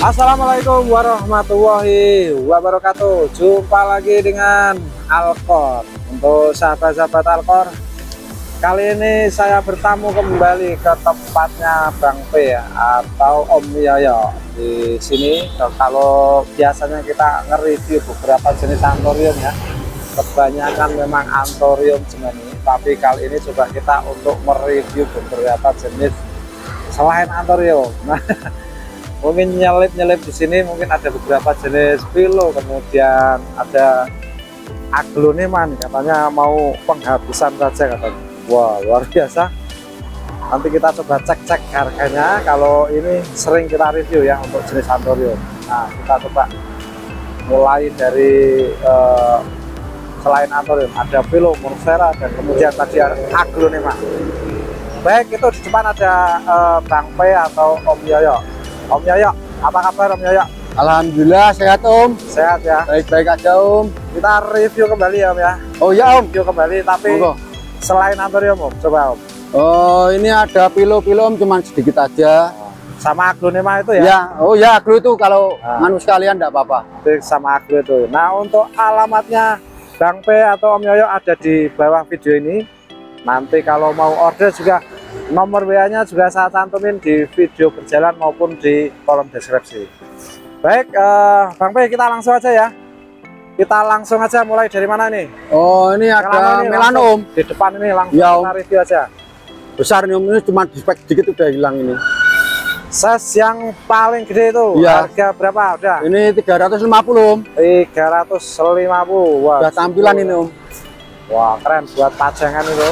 Assalamualaikum warahmatullahi wabarakatuh. Jumpa lagi dengan Alkor. Untuk sahabat-sahabat Alkor, kali ini saya bertamu kembali ke tempatnya Bang P ya, atau Om Yoyo. Di sini kalau biasanya kita nge-review beberapa jenis anthurium ya, kebanyakan memang anthurium semua ini. Tapi kali ini coba kita untuk mereview beberapa jenis selain anthurium. Nah, mungkin nyelip di sini mungkin ada beberapa jenis pilo, kemudian ada aglonema nih, katanya mau penghabisan saja katanya. Wah, luar biasa. Nanti kita coba cek harganya. Kalau ini sering kita review ya untuk jenis anthurium. Nah, kita coba mulai dari selain anthurium ada pilo, monstera, dan kemudian tadi aglonema. Baik, itu di depan ada Bang P atau Om Yoyo. Om Yoyo, apa kabar Om Yoyo? Alhamdulillah sehat Om. Sehat ya? Baik-baik aja Om. Kita review kembali ya Om ya? Oh ya Om. Review kembali, tapi selain anthurium Om, coba Om. Oh, ini ada pilo-pilo Om, cuman sedikit aja. Sama aglonema itu ya? Ya, oh ya aglo itu kalau nganu sekalian enggak apa-apa. Sama aglo itu. Nah, untuk alamatnya Bang P atau Om Yoyo ada di bawah video ini. Nanti kalau mau order juga nomor WA-nya juga saya cantumin di video berjalan maupun di kolom deskripsi. Baik, Bang P, kita langsung aja ya. Kita langsung aja mulai dari mana nih? Oh, ini ada melano Om. Di depan ini langsung ya, kita review aja. Besar nih Om, ini cuma di spek sedikit udah hilang ini. Size yang paling gede itu ya. Harga berapa? Udah. Ini 350 Om. 350. Wah, udah tampilan ini Om. Wah, keren buat pajangan itu.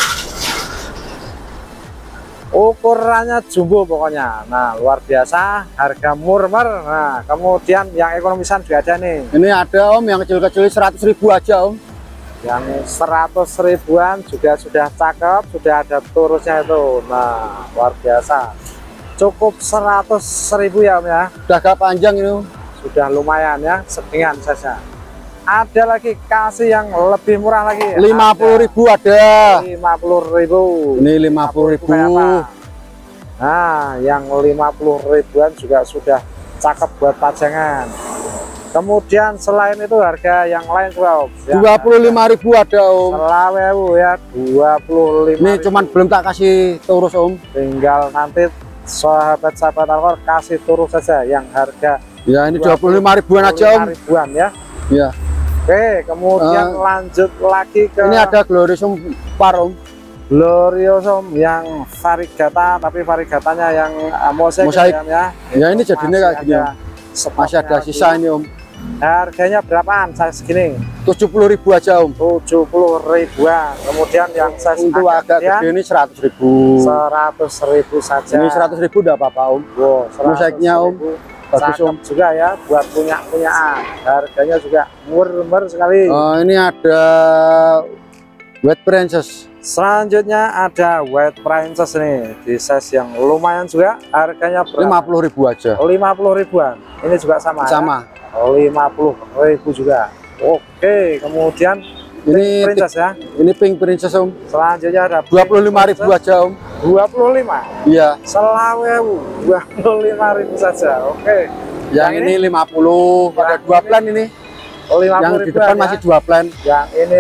Ukurannya jumbo pokoknya. Nah, luar biasa, harga murmer. Nah, kemudian yang ekonomisan juga ada nih. Ini ada Om, yang kecil-kecil 100.000 aja Om. Yang 100 ribuan juga sudah cakep, sudah ada turusnya itu. Nah, luar biasa. Cukup 100.000 ya Om ya. Udah agak panjang ini Om. Sudah lumayan ya, sedengan saja. Ada lagi kasih yang lebih murah lagi. 50.000 ada. 50.000. Ini 50.000. Nah, yang 50 ribuan juga sudah cakep buat pajangan. Kemudian selain itu harga yang lain juga Om. 25.000 ada Om. Selawewu ya, 25. Ini cuman belum tak kasih turus Om. Tinggal nanti sahabat-sahabat Alkor kasih turus saja yang harga. Ya, ini 25 ribuan aja Om. 25 ribuan ya. Ya. Oke, kemudian lanjut lagi ke ini ada Gloriosum par Om. Gloriosum yang variegata, tapi variegatanya yang mosaik ya. Ya, ini jadinya kayak gini Om. Masih ada sisa ini Om. Harganya berapaan saya segini? 70.000 aja Om. 70 ribuan. Kemudian yang saya untuk agak gede ini 100.000. 100.000 saja. Ini 100.000 udah apa-apa Om. Wow, mosaiknya Om. Bagus Om juga ya buat punyaan. Harganya juga murmer sekali. Oh, ini ada White Princess. Selanjutnya ada White Princess nih di size yang lumayan juga. Harganya berapa? 50.000 aja. 50 ribuan. Ini juga sama. Sama. Ya? 50.000 juga. Oke, kemudian ini Pink Princess ya. Ini Pink Princess Om. Selanjutnya ada 25.000 aja Om. 25. Iya. Selawewu 25.000 saja. Oke. Yang ini 50. Ada 2 plan ini. 50 yang di depan ya? Masih 2 plan. Yang ini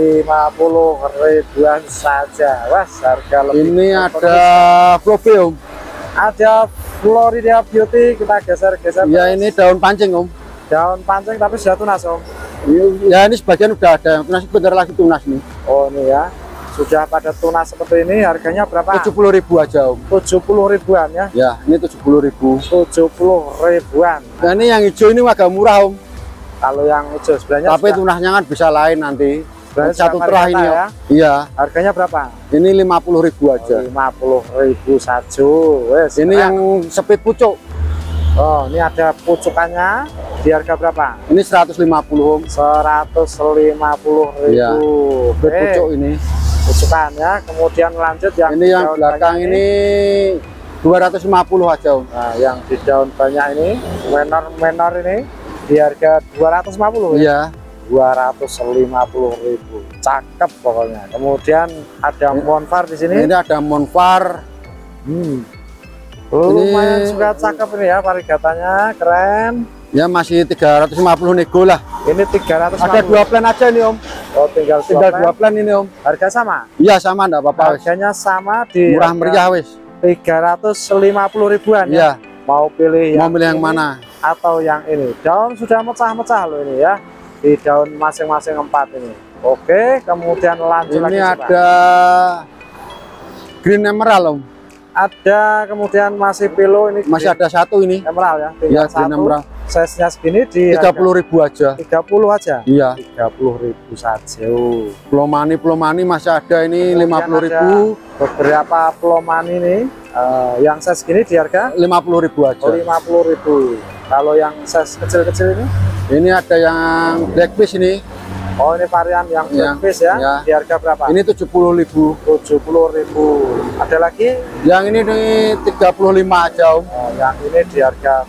50 ribuan saja. Wah, harga lebih. Ini ada Flove Om. Ada Florida Beauty. Kita geser-geser. Ya, ini daun pancing Om. Daun pancing tapi sudah tunas Om. Ya, ini sebagian udah ada yang tunas, bentar lagi tunas nih. Oh, ini ya. Sudah pada tunas seperti ini, harganya berapa? 70.000 aja Om. 70 ribuan ya. Ya, ini 70.000. 70 ribuan. Nah, ini yang hijau ini agak murah Om. Kalau yang hijau sebenarnya. Tapi tunasnya kan bisa lain nanti. Satu terah ini ya. Iya. Harganya berapa? Ini 50.000 aja. 50.000 saja. Wes. Ini yang sepit pucuk. Oh, ini ada pucukannya. Di harga berapa? Ini 150 Om. 150.000. Iya. Pucuk ini. Pucukannya. Kemudian lanjut yang ini yang belakang ini 250 aja Om. Nah, yang di daun banyak ini menor ini di harga 250 ya. 250.000. Cakep pokoknya. Kemudian ada Monfar di sini. Ini ada Monfar. Lumayan juga cakep ini ya, variegatanya keren. Ya masih 350 nego lah. Ini 300. Ada 2 plan aja nih Om. Oh, tinggal 2 plan ini Om. Harga sama? Iya sama, enggak apa-apa. Harganya sama di Murah meriah wis. 350 ribuan ya. Mau pilih yang mana? Atau yang ini. Daun sudah mecah-mecah loh ini ya. Di daun masing-masing 4 ini. Oke, kemudian lanjut lagi. Ini ada green emerald Om. Ada kemudian masih pilo ini. Masih ada 1 ini. Emerald ya. Iya, green emerald. Size-nya segini di 30.000 aja. 30 aja. Iya. 30.000 saja. Plomani masih ada ini 50.000. Beberapa plomani nih yang size segini di harga 50.000 aja. 50.000. Kalau yang size kecil-kecil ini ada yang blackfish ini. Oh, ini varian yang blackfish ya. Di harga berapa? Ini 70.000. 70.000. Ada lagi? Yang ini nih 35 aja Om. Oh, yang ini di harga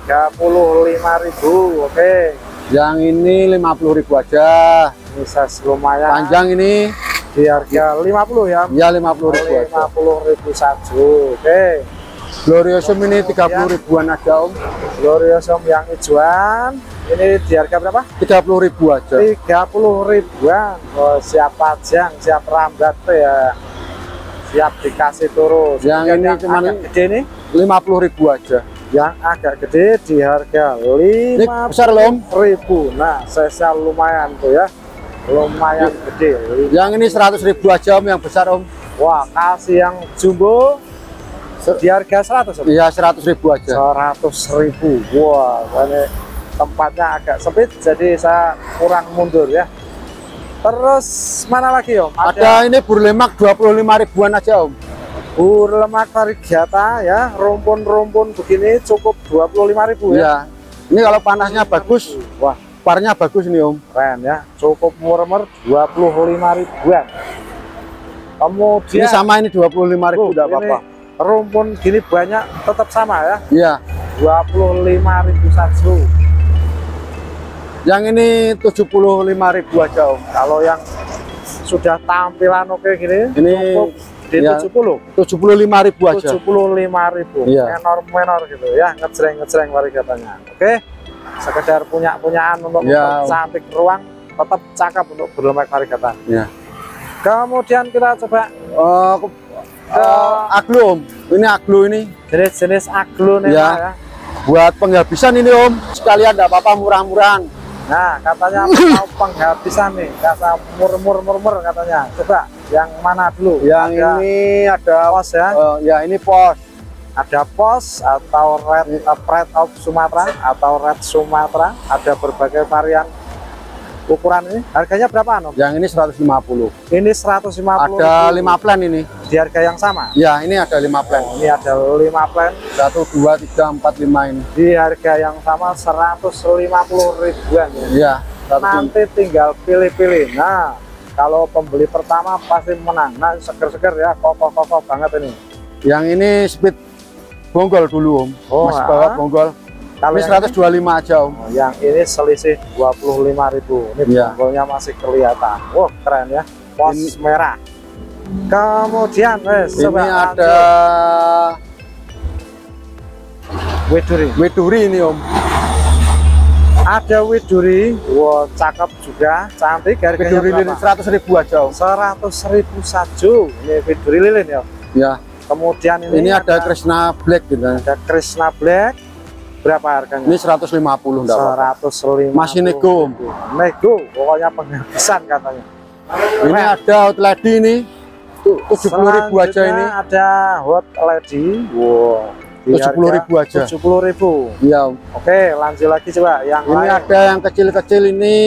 35.000. Oke. Yang ini 50.000 aja. Ini size lumayan. Panjang ini di harga 50 ya. Ya 50.000 aja. 50.000 saja. Oke. Gloriosum ini 30.000-an aja Om. Gloriosum yang hijauan ini di harga berapa? 30.000 aja. 30.000-an. Oh, siap pajang, siap rambat ya. Siap dikasih turun. Yang ini cuma gede nih 50.000 aja. Yang agak gede di harga 50.000. Besar loh Om. Nah, size-nya lumayan tuh ya. Lumayan gede. Yang ini 100.000 aja Om, yang besar Om. Wah, kasih yang jumbo di harga 100. Iya, 100.000 aja. 100.000. Wah, ini tempatnya agak sempit jadi saya kurang mundur ya. Terus mana lagi Om? Ada ini burlemak 25.000-an aja Om. Burlemak variegata ya, rumpun-rumpun begini cukup 25.000 ya. Iya. Ini kalau panasnya bagus, wah, parnya bagus nih Om. Keren ya, cukup murmer 25.000-an. Kemudian ini sama ini 25.000 enggak apa-apa. Rumpun gini banyak tetap sama ya. Iya. 25.000 saja. Yang ini 75.000 aja Om. Kalau yang sudah tampilan oke gini, ini di ya, 75.000 aja. 75.000. Iya. Menor gitu ya, ngejreng varigatanya. Oke. Sekedar punyaan untuk ya, cantik ruang, tetap cakep untuk burlemak variegata. Ya. Kemudian kita coba aglo Om. Ini aglo ini. Jenis-jenis aglo nih ya. Buat penghabisan ini Om. Sekalian enggak apa-apa, murah-murahan. Nah, katanya mau penghabisan nih, kata murmur katanya. Coba yang mana dulu? Yang ini ada pos ya. Ya ini pos. Ada pos atau red of Sumatera atau red Sumatera. Ada berbagai varian ukuran ini. Harganya berapa Om? Yang ini 150. Ini 150. Ada 5 plan ini. Di harga yang sama? Ya, ini ada 5 plan. Ini ada 5 plan. 1, 2, 3, 4, 5 ini. Di harga yang sama 150.000-an ya. Iya. Nanti tinggal pilih-pilih. Nah, kalau pembeli pertama pasti menang. Nah, seger-seger ya, kokoh-kokoh banget ini. Yang ini speed bonggol dulu Om. Oh, masih bawa bonggol. Kalau ini 125 aja Om. Yang ini selisih 25.000. Ini bonggolnya masih kelihatan. Wah, keren ya. Pos merah. Kemudian ini ada widuri ini Om. Ada widuri. Wah, cakep juga, cantik. Harganya widuri lilin 100.000 aja Om. 100.000 saja. Ini widuri lilin ya. Ya. Kemudian ini ada Krishna Black gitu. Ada Krishna Black. Berapa harganya? Ini 150 enggak apa-apa. 150. Masih nego. Nego, pokoknya penghabisan katanya. Ini ada hot lady ini. 70.000 aja ini. Ada hot lady. Wow. 70.000 aja. 70.000. Iya. Oke, lanjut lagi coba yang ini lain. Ada yang kecil-kecil ini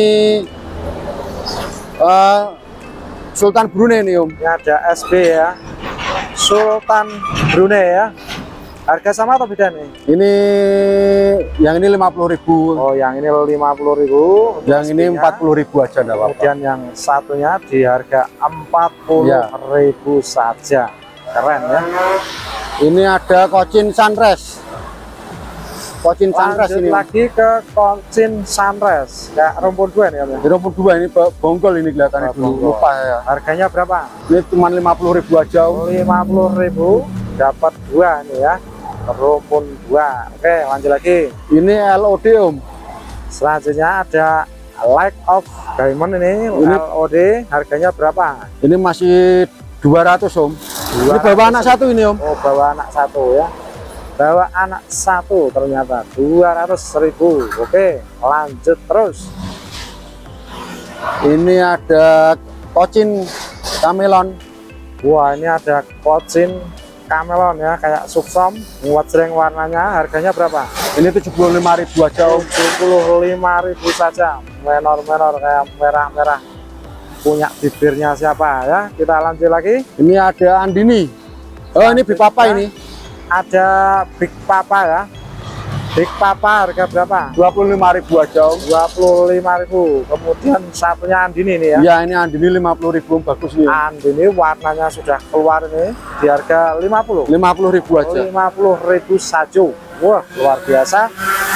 Sultan Brunei ini Om. Ini ada SB ya. Sultan Brunei ya. Harga sama atau beda nih? Ini yang ini 50.000. Oh, yang ini 50.000. Yang ini 40.000 aja enggak apa-apa. Kemudian yang satunya di harga 40.000 saja. Keren ya. Ini ada Cochin Sunrise. Cochin Sunrise ini. Lagi ke Cochin Sunrise. Kayak rumpun 2 nih Om. Rumpun 2 ini bonggol ini kelihatannya dulu. Lupa ya. Harganya berapa? Ini cuma 50.000 aja Om. 50.000 dapat 2 nih ya. rumpun 2. Oke, lanjut lagi. Ini LOD Om. Selanjutnya ada Light of Diamond ini LOD, harganya berapa? Ini masih 200 Om. Ini bawa anak satu ini Om. Oh, bawa anak satu ya. Bawa anak satu ternyata 200.000. Oke, lanjut terus. Ini ada Cochin Camelon. Wah, ini ada Cochin Camelon ya, kayak subsom, muat-sering warnanya. Harganya berapa? Ini 75.000 aja Om. 75.000 saja. Menor-menor kayak merah-merah. Punya bibirnya siapa ya? Kita lanjut lagi. Ini ada Andini. Oh, ini Big Papa ini. Ada Big Papa ya. Big Papa harga berapa? 25.000 aja Om. 25.000. Kemudian satunya Andini ini ya. Ya, ini Andini 50.000 Om, bagus nih. Andini warnanya sudah keluar ini di harga 50. 50.000 aja. 50.000 saja. Wah, luar biasa.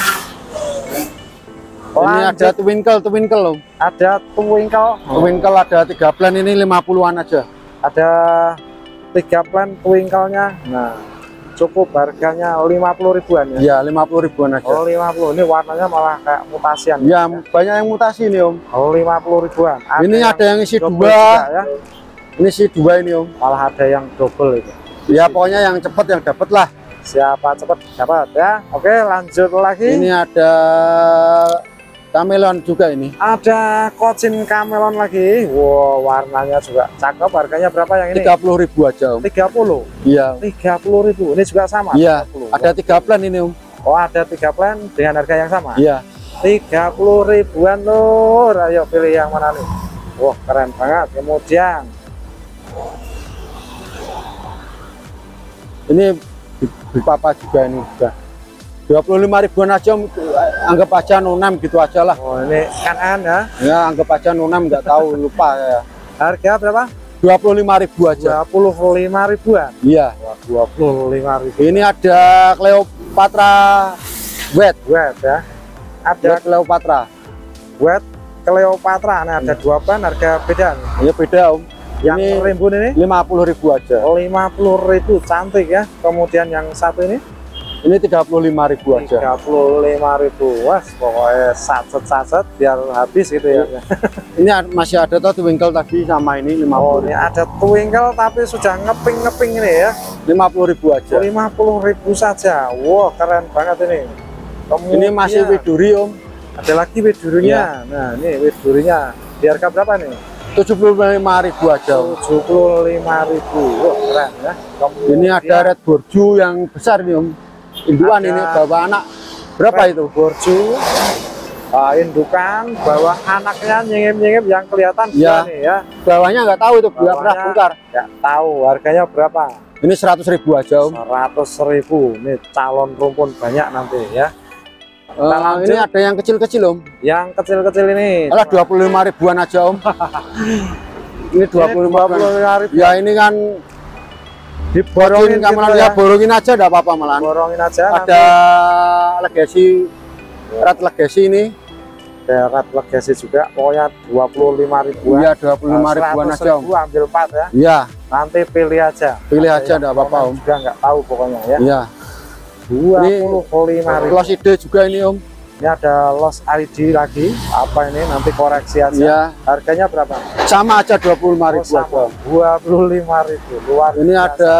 Ini ada Twinkle Om. Ada Twinkle. Twinkle ada 3 plan ini 50-an aja. Ada 3 plan Twinkle-nya. Nah, cukup harganya 50.000-an ya. Ya, 50.000-an aja. Oh, 50. Ini warnanya malah kayak mutasian. Ya, banyak yang mutasi nih Om. Oh, 50.000-an. Ini ada yang isi 2. Ya. Ini isi 2 ini Om. Malah ada yang double itu. Ya, pokoknya yang cepat yang dapat lah. Siapa cepat dapat ya. Oke, lanjut lagi. Ini ada Camelon juga ini. Ada Cochin Camelon lagi. Wow, warnanya juga cakep. Harganya berapa yang ini? 30.000 aja Om. 30. Iya. 30.000. Ini juga sama. Iya. 30. Ada 3 plan ini Om. Oh, ada 3 plan dengan harga yang sama. Iya. 30.000-an Lur. Ayo pilih yang mana nih? Wah, keren banget. Kemudian ini Big Papa juga ini juga. 25.000-an aja Om. Anggap aja 06 gitu aja lah. oh, ini kan ya. Ya, anggap aja 06, nggak tahu, lupa ya. Harga berapa? 25.000 aja. 25.000-an. Iya. Wah, 25.000. Ini ada Cleopatra Wet. Wet ya. Ada Ada Cleopatra. Wet Cleopatra. Nah, ada 2 plan harga beda nih. Ya beda Om. Yang Ini rimbun ini 50.000 aja. 50.000, cantik ya. Kemudian yang satu ini Ini 35.000 aja. 35.000. Wah, pokoknya saset-saset biar habis gitu ya. Ini masih ada tuh Twinkle tadi sama ini 50. Oh, ini ada Twinkle tapi sudah ngeping-ngeping ini ya. 50.000 aja. 50.000 saja. Wow, keren banget ini. Kemudian Ini masih widuri Om. ada lagi widurinya. Nah, ini widurinya. Di harga berapa nih? 75.000 aja Om. 75.000. Wah, keren ya. Kemudian Ini ada Red Borju yang besar nih Om. Induan Ada ini bawa anak berapa itu? Borju. Indukan bawa anaknya nyengip-nyengip yang kelihatan Ya. nih ya. Bawahnya nggak tahu itu pernah Bawahnya bongkar. nggak tahu harganya berapa. Ini 100.000 aja Om. 100.000. Ini calon rumpun banyak nanti ya. Kita lanjut. Ini ada yang kecil-kecil Om. Yang kecil-kecil ini Alah 25.000-an aja Om. Ini 25.000. Ya ini kan diborongin borongin gitu ya, borongin aja enggak apa-apa malahan. borongin aja. Ada Legacy Red Legacy ini. Red Legacy juga pokoknya 25.000-an. Iya 25.000-an aja Om. 100.000 ambil 4 ya. Iya, Nanti pilih aja. pilih Ada aja yang enggak apa-apa Om. juga nggak tahu pokoknya ya. Iya. 25.000. Los ide juga ini Om. Ini ada Lost ID lagi. Apa ini? Nanti koreksi aja. Iya. Harganya berapa? Sama aja 25.000 sama. aja. 25.000. Luar Ini biasa. ada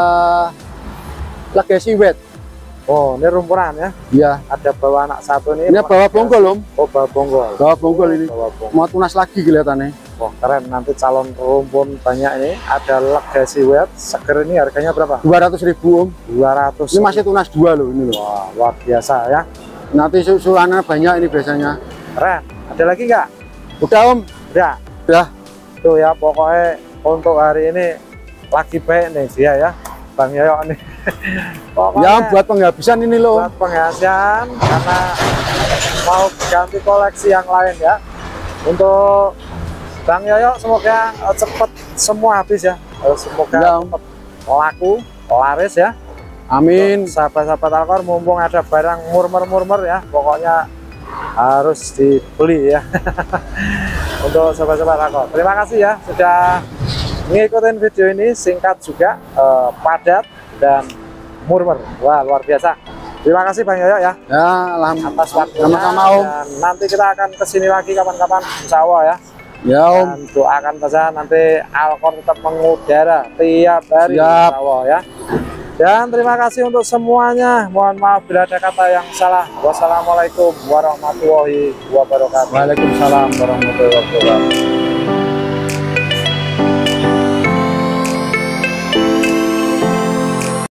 Legacy Wet. Oh, ini rumpuran ya. Iya. Ada bawa anak satu nih. Ini bawa bonggol Om. Oh, bawa bonggol. Bawa bonggol ini. Bawa bonggol. Mau tunas lagi kelihatannya. Wah, keren. Nanti calon rumpun banyak ini. Ada Legacy Wet. Seger ini harganya berapa? 200.000 Om. 200. Ini masih tunas 2 loh ini loh. Wah, luar biasa ya. Nanti susulannya banyak ini biasanya. Keren. Ada lagi nggak? Udah Om. Udah. Udah. Tuh ya, pokoknya untuk hari ini lagi baik nih dia ya. Bang Yoyo nih. Pokoknya Ya buat penghabisan ini loh. buat penghasilan karena mau ganti koleksi yang lain ya. Untuk Bang Yoyo semoga cepet semua habis ya. Semoga Ya, cepet laku, laris ya. Amin. Sahabat-sahabat Alkor mumpung ada barang murmer-murmer ya, pokoknya harus dibeli ya. Untuk sahabat-sahabat Alkor, terima kasih ya sudah ngikutin video ini, singkat juga, padat dan Murmer. Wah, luar biasa. Terima kasih Bang Yoyo ya Ya, alhamdulillah. atas waktunya. Sama-sama, Om. Dan nanti kita akan kesini lagi kapan-kapan, insya Allah ya. Ya, Om. Dan doakan saja nanti Alkor tetap mengudara tiap hari, Siap. insya Allah ya. Dan terima kasih untuk semuanya. Mohon maaf bila ada kata yang salah. Wassalamualaikum warahmatullahi wabarakatuh. Waalaikumsalam warahmatullahi wabarakatuh.